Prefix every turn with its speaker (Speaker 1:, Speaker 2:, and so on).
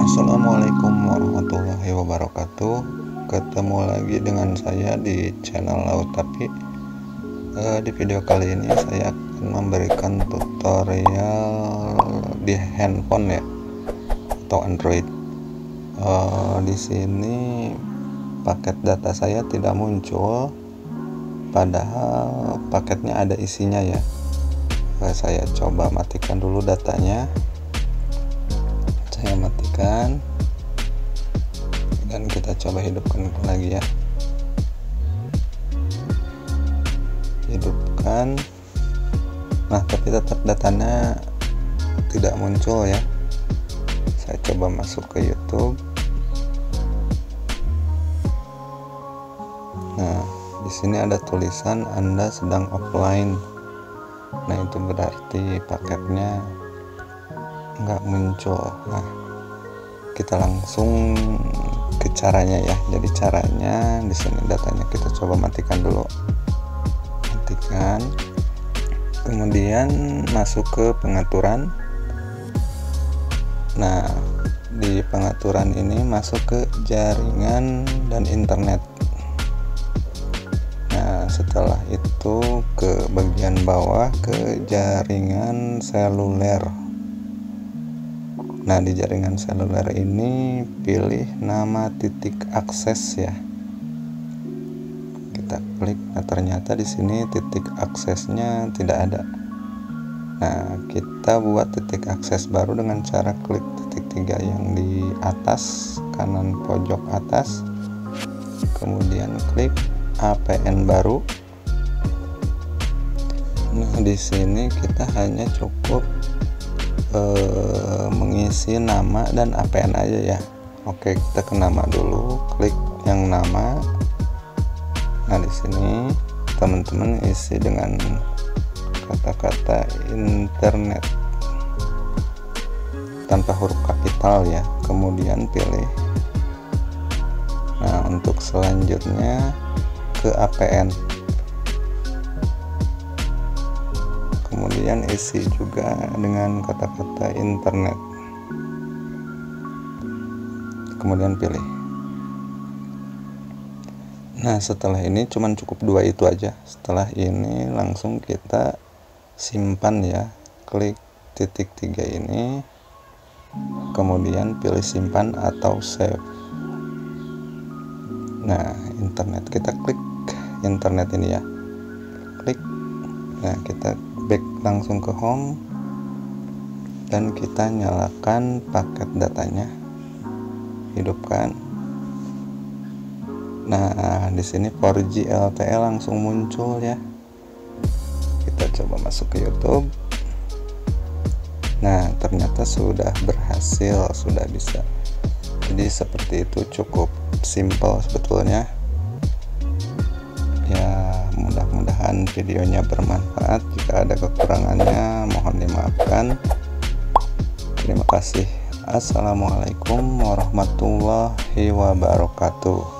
Speaker 1: Assalamualaikum warahmatullahi wabarakatuh. Ketemu lagi dengan saya di channel Laut Tapi. Di video kali ini saya akan memberikan tutorial di handphone ya, atau Android. Di sini paket data saya tidak muncul, padahal paketnya ada isinya ya. Saya coba matikan dulu datanya. Saya matikan dan kita coba hidupkan lagi ya. Hidupkan. Nah, tapi tetap datanya tidak muncul ya. Saya coba masuk ke YouTube. Nah, di sini ada tulisan Anda sedang offline. Nah, itu berarti paketnya nggak muncul. Nah, kita langsung ke caranya ya. Jadi caranya di sini datanya kita coba matikan dulu. Matikan. Kemudian masuk ke pengaturan. Nah, di pengaturan ini masuk ke jaringan dan internet. Nah, setelah itu ke bagian bawah ke jaringan seluler. Nah, di jaringan seluler ini pilih nama titik akses ya. Kita klik. Nah, ternyata di sini titik aksesnya tidak ada. Nah, kita buat titik akses baru dengan cara klik titik 3 yang di atas kanan pojok atas. Kemudian klik APN baru. Nah, di sini kita hanya cukup mengisi nama dan APN aja ya. Oke, kita ke nama dulu, klik yang nama. Nah, di sini teman-teman isi dengan kata-kata internet tanpa huruf kapital ya. Kemudian pilih. Nah, untuk selanjutnya ke APN. Kemudian isi juga dengan kata-kata internet. Kemudian pilih. Nah, setelah ini cuman cukup dua itu aja. Setelah ini langsung kita simpan ya. Klik titik 3 ini. Kemudian pilih simpan atau save. Nah, internet kita klik internet ini ya. Klik. Nah, kita back langsung ke home dan kita nyalakan paket datanya. Hidupkan. Nah, di sini 4G LTE langsung muncul ya. Kita coba masuk ke YouTube. Nah, ternyata sudah berhasil, sudah bisa. Jadi seperti itu, cukup simple sebetulnya. Ya, mudah-mudahan videonya bermanfaat. Jika ada kekurangannya mohon dimaafkan. Terima kasih. Assalamualaikum warahmatullahi wabarakatuh.